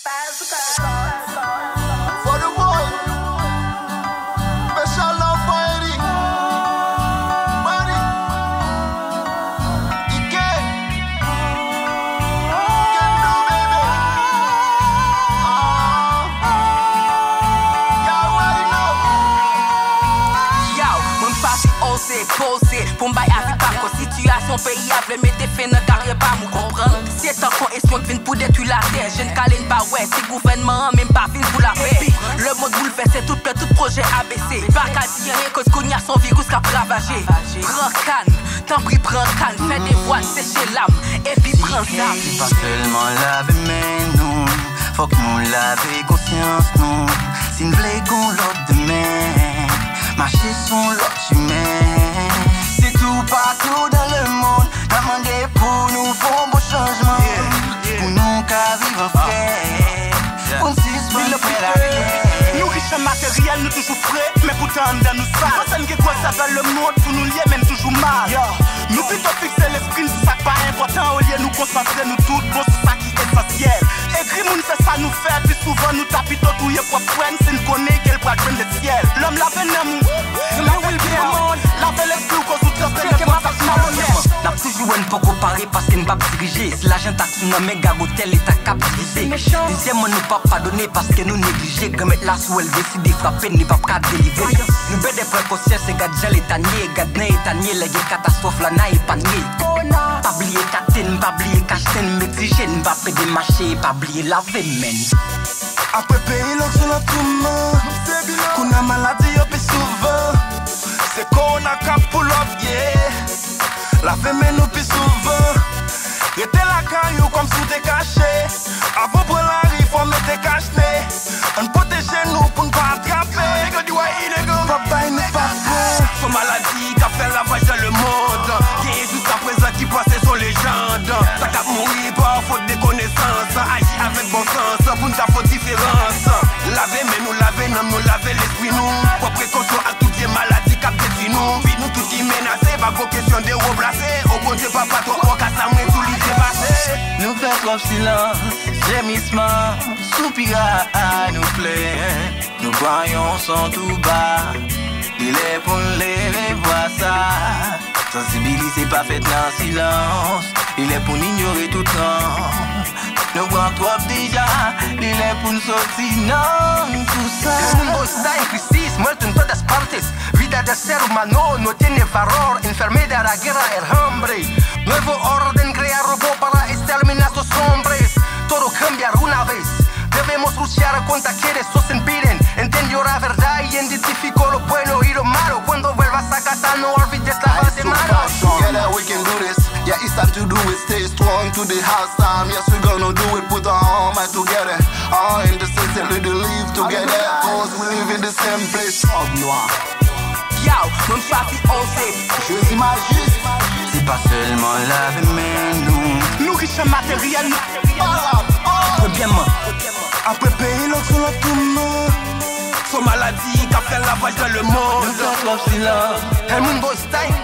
For the boy, special love for Eddie. Money, he can do, baby. Y'all already know. Yo, mwen pase ose, pose, pou mbay avi pa kon situation pays a vle mette fin nan carrière pa mou kompran. C'est tant qu'on est soin vin pour détruire la terre. Jeune Kalin pas ouais, c'est gouvernement même pas vin pour la paix. Le monde bouleversé, tout plein, tout projet abaissé. Pas qu'à dire rien cause qu'on y a son virus qu'a ravagé. Prends canne, t'en prie prends canne, fais des voix, sécher l'âme, et puis prends ça. C'est pas seulement laver mais nous, faut que nous laver conscience nous. Si nous voulons l'autre demain, marcher son l'autre humain. C'est tout partout dans le monde, demander pour nous faire un beau changement. Pour nous qu'à vivre en frère, pour nous faire la paix. Nous riches en matériel, nous toujours frais, mais pourtant dans nous sales. Personne qui croit ça dans le monde, pour nous lier même toujours mal. Nous plutôt fixer l'esprit sur ça qui pas important, au lieu nous concentrer nous toutes bon sur ça qui est essentiel. Écrit moun fait ça nous fait, puis souvent nous tapis tout où y'a quoi prendre, c'est nous connaît qu'elle pourra prendre le ciel. L'homme lave l'amour, la will be the monde, lave l'esprit qu'on sous transfert le monde, ça se malhonnête. N'a toujours un peu comparé parce qu'il ne va pas diriger. Si l'argent t'a tout nommé, gagotel et t'a capitalisé. Deuxième, on ne peut pas donner parce que nous négligés. Comme mettre la sous elle décide de frapper, ne va pas délivrer. Nous bête des précautions, c'est gadgel et tanier. Gadne et tanier, les catastrophes là, n'a épargné. Pas oublier catine, pas oublier cache-tine, m'exigène, pas péder marché, pas oublier laver, men. Après pays, l'autre sur notre main. Qu'on a maladie, on peut souvent. C'est qu'on a cap pour l'objet. La femme nous plus souvent. Rete la caillou comme sous des cachets. Avant pour la rive, faut mettre des cachets. On protège nous pour ne pas attraper. Papa, il n'est pas bon. Son maladie qui a fait lavage dans le monde. Qui est jusqu'à présent qui passait son légende. Ça cap mourir par faute de connaissances. Agir avec bon sens pour nous faire différence. Laver, mais nous laver, non nous laver l'esprit nous. Pour précaution à toutes les maladies qui détruisent nous. Puis nous tout y menacer, pas qu'aux questions de remplacer. Au bon Dieu, papa, toi, on casse la main, tout l'y dépasser. Nous faisons trop silence, gémissement, soupira à nous plaire. Nous croyons son tout bas, il est pour nous lever, voir ça. Sensibiliser pas fait dans silence, il est pour nous ignorer tout temps. Nous prenons trop déjà, il est pour nous sortir, non, tout ça. El mundo está en crisis, muerto en todas partes. Vida del ser humano no tiene valor. Enfermedad, la guerra, el hambre. Nuevo orden crea robot para exterminar a los hombres. Todo cambiar una vez. Debemos luchar contra quienes nos impiden. Entendió la verdad y identificó lo bueno y lo malo. Cuando vuelvas a casa no olvides lavar de manos. Together we can do this. Yeah, it's time to do it. Stay strong to the house time. Yes, we're gonna do it. Put our all might together. All in the sense that we live together. Cause we live in the same place. Oh, noir. Yo, mon papi osé. Je s'imagine. C'est pas seulement laver mais nous. Nous riches en matériel. Premièrement, Après pays, l'autre sur notre main. Son maladie qui a fait lavage dans le monde. Nous faisons trop silence. el mundo está en